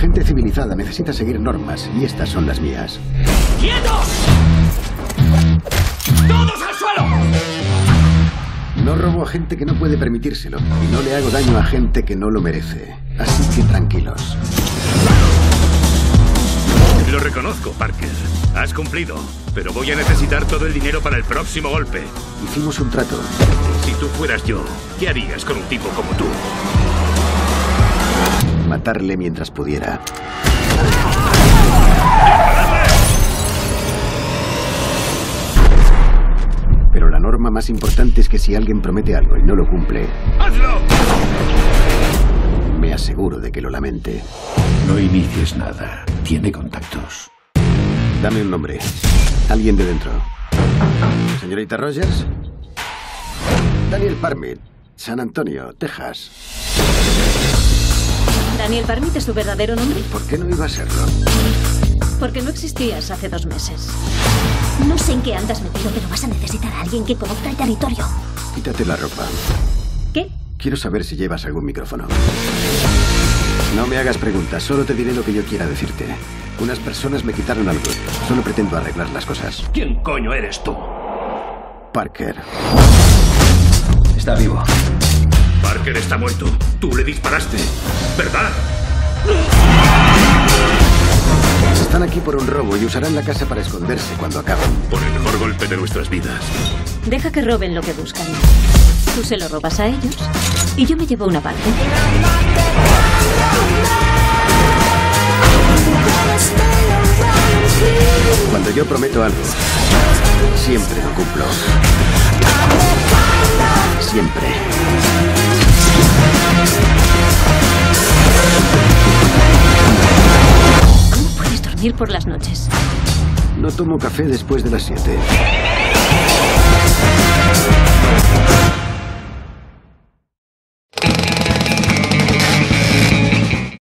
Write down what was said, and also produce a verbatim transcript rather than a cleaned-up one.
gente civilizada necesita seguir normas, y estas son las mías. ¡Quietos! ¡Todos al suelo! No robo a gente que no puede permitírselo, y no le hago daño a gente que no lo merece. Así que tranquilos. Lo reconozco, Parker. Has cumplido, pero voy a necesitar todo el dinero para el próximo golpe. Hicimos un trato. Si tú fueras yo, ¿qué harías con un tipo como tú? Matarle mientras pudiera. Pero la norma más importante es que si alguien promete algo y no lo cumple, ¡hazlo! Me aseguro de que lo lamente. No inicies nada. Tiene contactos. Dame un nombre. Alguien de dentro. ¿Señorita Rogers? Daniel Parmit, San Antonio, Texas. ¿Daniel Parmit es tu verdadero nombre? ¿Por qué no iba a serlo? Porque no existías hace dos meses. No sé en qué andas metido, pero vas a necesitar a alguien que conozca el territorio. Quítate la ropa. ¿Qué? Quiero saber si llevas algún micrófono. No me hagas preguntas, solo te diré lo que yo quiera decirte. Unas personas me quitaron algo. Solo pretendo arreglar las cosas. ¿Quién coño eres tú? Parker. Está vivo. Parker está muerto. Tú le disparaste, ¿verdad? Están aquí por un robo y usarán la casa para esconderse cuando acaben. Por el mejor golpe de nuestras vidas. Deja que roben lo que buscan. Tú se lo robas a ellos y yo me llevo una parte. Cuando yo prometo algo, siempre lo cumplo. Siempre. ¿Cómo puedes dormir por las noches? No tomo café después de las siete.